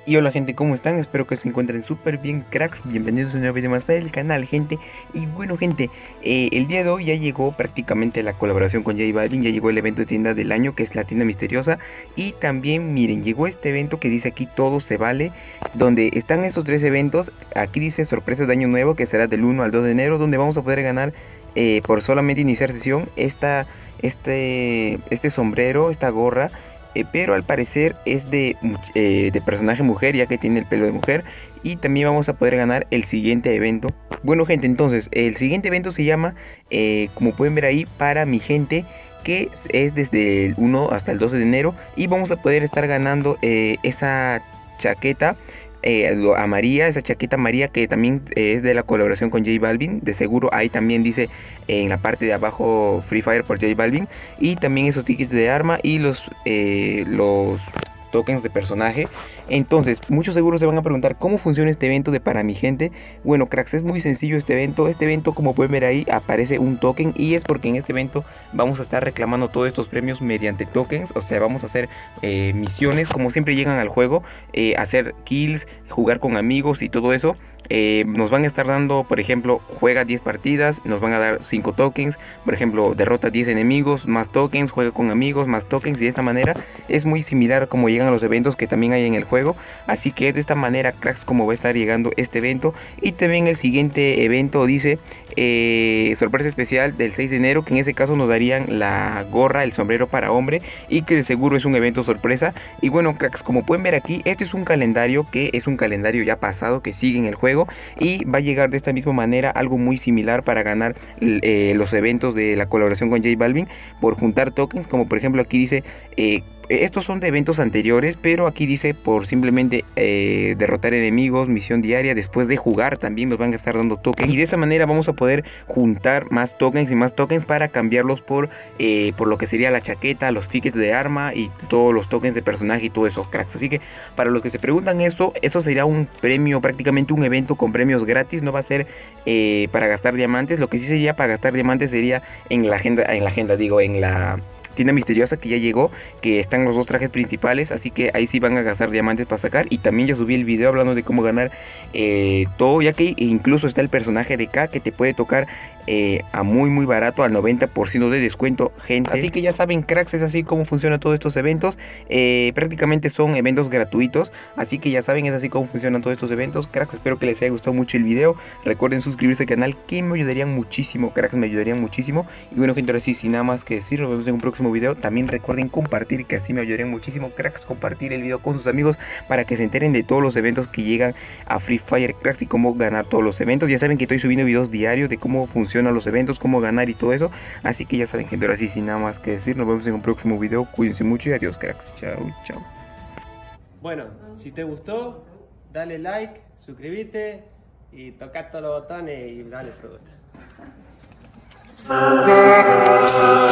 Y hola gente, ¿cómo están? Espero que se encuentren súper bien, cracks. Bienvenidos a un nuevo video más para el canal, gente. Y bueno, gente, el día de hoy ya llegó prácticamente la colaboración con J Balvin. Ya llegó el evento de tienda del año, que es la tienda misteriosa. Y también, miren, llegó este evento que dice aquí todo se vale, donde están estos tres eventos. Aquí dice sorpresa de año nuevo, que será del 1 al 2 de enero, donde vamos a poder ganar por solamente iniciar sesión este sombrero, esta gorra. Pero al parecer es de personaje mujer, ya que tiene el pelo de mujer. Y también vamos a poder ganar el siguiente evento. Bueno, gente, entonces el siguiente evento se llama, como pueden ver ahí, para mi gente, que es desde el 1 hasta el 12 de enero. Y vamos a poder estar ganando esa chaqueta a María, esa chaqueta María, que también es de la colaboración con J Balvin. De seguro ahí también dice en la parte de abajo Free Fire por J Balvin. Y también esos tickets de arma y los tokens de personaje. Entonces, muchos seguros se van a preguntar cómo funciona este evento de para mi gente. Bueno, cracks, es muy sencillo este evento. Este evento, como pueden ver ahí, aparece un token, y es porque en este evento vamos a estar reclamando todos estos premios mediante tokens. O sea, vamos a hacer misiones como siempre llegan al juego, hacer kills, jugar con amigos y todo eso. Nos van a estar dando, por ejemplo, juega 10 partidas, nos van a dar 5 tokens. Por ejemplo, derrota 10 enemigos, más tokens, juega con amigos, más tokens. Y de esta manera es muy similar a como llegan los eventos que también hay en el juego. Así que de esta manera, cracks, como va a estar llegando este evento. Y también el siguiente evento dice sorpresa especial del 6 de enero, que en ese caso nos darían la gorra, el sombrero para hombre, y que de seguro es un evento sorpresa. Y bueno, cracks, como pueden ver aquí, este es un calendario que es un calendario ya pasado que sigue en el juego, y va a llegar de esta misma manera algo muy similar para ganar los eventos de la colaboración con J Balvin por juntar tokens. Como por ejemplo aquí dice, estos son de eventos anteriores, pero aquí dice por simplemente derrotar enemigos, misión diaria, después de jugar también nos van a estar dando tokens. Y de esa manera vamos a poder juntar más tokens y más tokens para cambiarlos por lo que sería la chaqueta, los tickets de arma y todos los tokens de personaje y todo eso, cracks. Así que para los que se preguntan eso sería un premio, prácticamente un evento con premios gratis. No va a ser para gastar diamantes. Lo que sí sería para gastar diamantes sería en la agenda digo, en la tienda misteriosa que ya llegó, que están los dos trajes principales. Así que ahí sí van a gastar diamantes para sacar. Y también ya subí el video hablando de cómo ganar todo, ya que incluso está el personaje de K, que te puede tocar a muy barato, al 90% de descuento, gente. Así que ya saben, cracks, es así como funcionan todos estos eventos. Prácticamente son eventos gratuitos, así que ya saben, es así como funcionan todos estos eventos, cracks. Espero que les haya gustado mucho el video. Recuerden suscribirse al canal, que me ayudarían muchísimo, cracks, me ayudarían muchísimo. Y bueno, gente, ahora sí, sin nada más que decir, nos vemos en un próximo video. También recuerden compartir, que así me ayudarían muchísimo, cracks, compartir el video con sus amigos para que se enteren de todos los eventos que llegan a Free Fire, cracks, y cómo ganar todos los eventos. Ya saben que estoy subiendo videos diarios de cómo funcionan los eventos, cómo ganar y todo eso. Así que ya saben, gente, ahora sí, sin nada más que decir, nos vemos en un próximo video. Cuídense mucho y adiós, cracks. Chao, chao. Bueno, si te gustó, dale like, suscríbete y toca todos los botones y dale fruta.